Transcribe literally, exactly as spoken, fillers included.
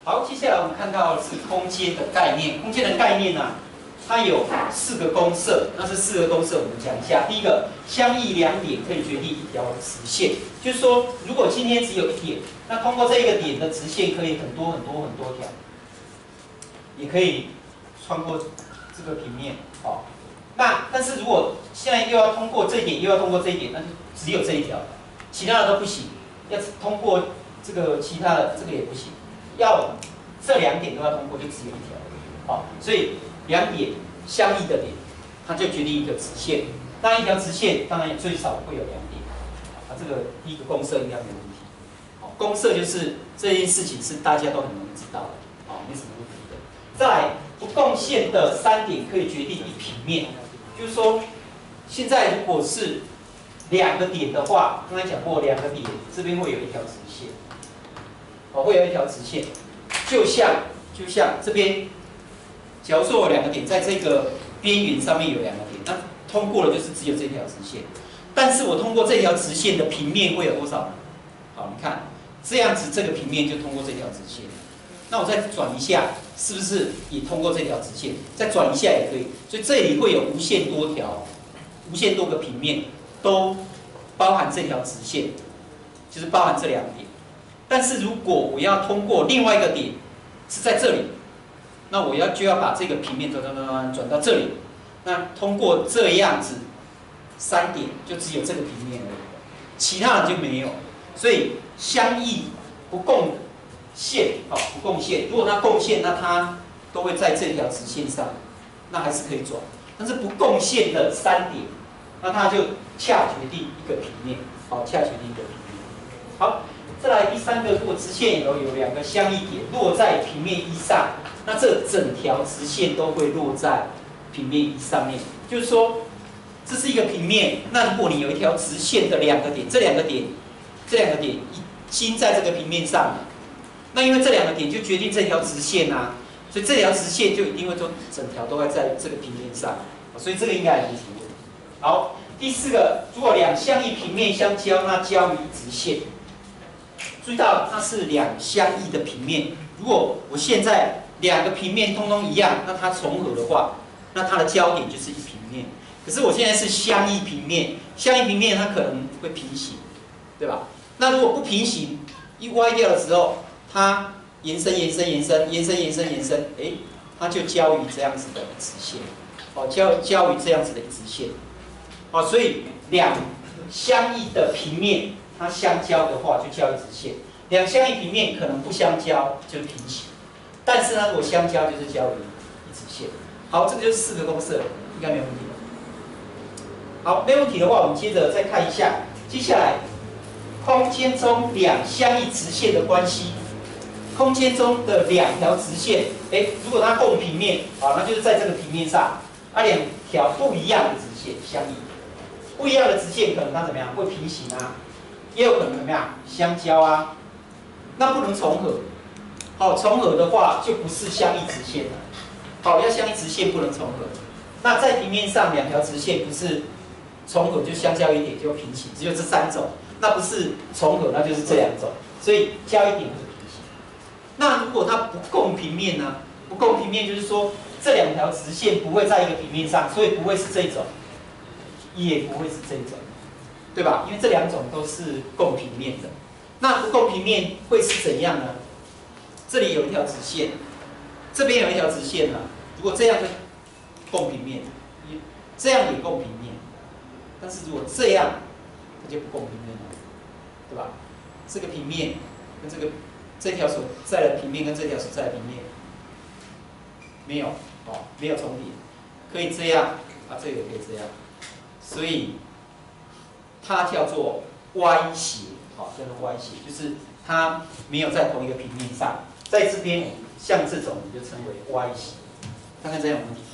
好，接下来我们看到的是空间的概念。空间的概念呢、啊，它有四个公设。那这四个公设我们讲一下。第一个，相异两点可以决定一条直线，就是说，如果今天只有一点，那通过这一个点的直线可以很多很多很多条，也可以穿过这个平面。好，那但是如果现在又要通过这一点，又要通过这一点，那就只有这一条，其他的都不行。要通过这个其他的这个也不行。 要这两点都要通过，就只有一条，好，所以两点相异的点，它就决定一个直线。当然，一条直线当然也最少会有两点，啊，这个第一个公设应该没问题。好，公设就是这件事情是大家都很容易知道的，好，没什么问题的。再来，不共线的三点可以决定一平面，就是说，现在如果是两个点的话，刚才讲过，两个点这边会有一条直线。 哦，会有一条直线，就像就像这边，假如说有两个点在这个边缘上面有两个点，那通过了就是只有这条直线。但是我通过这条直线的平面会有多少呢？好，你看这样子，这个平面就通过这条直线。那我再转一下，是不是也通过这条直线？再转一下也可以。所以这里会有无限多条、无限多个平面，都包含这条直线，就是包含这两点。 但是如果我要通过另外一个点是在这里，那我要就要把这个平面转转转转转到这里，那通过这样子三点就只有这个平面而已，其他的就没有。所以相异不共线，好不共线。如果它共线，那它都会在这条直线上，那还是可以转。但是不共线的三点，那它就恰决定一个平面，好恰决定一个平面。好。 再来第三个，如果直线有有两个相异点落在平面一上，那这整条直线都会落在平面一上面。就是说，这是一个平面。那如果你有一条直线的两个点，这两个点，这两个点已经在这个平面上了，那因为这两个点就决定这条直线啊，所以这条直线就一定会说整条都会在这个平面上。所以这个应该也没什么问题。好，第四个，如果两相异平面相交，那交于直线。 注意到它是两相异的平面。如果我现在两个平面通通一样，那它重合的话，那它的交点就是一平面。可是我现在是相异平面，相异平面它可能会平行，对吧？那如果不平行，一歪掉的时候，它延伸、延伸、延伸、延伸、延伸、延伸，哎，它就交于这样子的直线，哦，交交于这样子的直线，哦，所以两相异的平面。 它相交的话就交于直线，两相异平面可能不相交就是平行，但是呢，如果相交就是交于一直线。好，这个就是四个公式，应该没有问题了。好，没问题的话，我们接着再看一下，接下来空间中两相异直线的关系。空间中的两条直线，哎，如果它共平面，啊，那就是在这个平面上，啊，两条不一样的直线相异，不一样的直线可能它怎么样会平行啊？ 也有可能怎么样相交啊？那不能重合。好，重合的话就不是相异直线了。好，要相异直线不能重合。那在平面上两条直线不是重合就相交一点就平行，只有这三种。那不是重合，那就是这两种。所以交一点就是平行。那如果它不共平面呢？不共平面就是说这两条直线不会在一个平面上，所以不会是这种，也不会是这种。 对吧？因为这两种都是共平面的，那不共平面会是怎样呢？这里有一条直线，这边有一条直线呢。如果这样就共平面，这样也共平面，但是如果这样，它就不共平面了，对吧？这个平面跟这个这条所在的平面跟这条所在的平面没有哦，没有重叠，可以这样啊，这个也可以这样，所以。 它叫做歪斜，好，叫做歪斜，就是它没有在同一个平面上。在这边，像这种你就称为歪斜。看看这样有问题。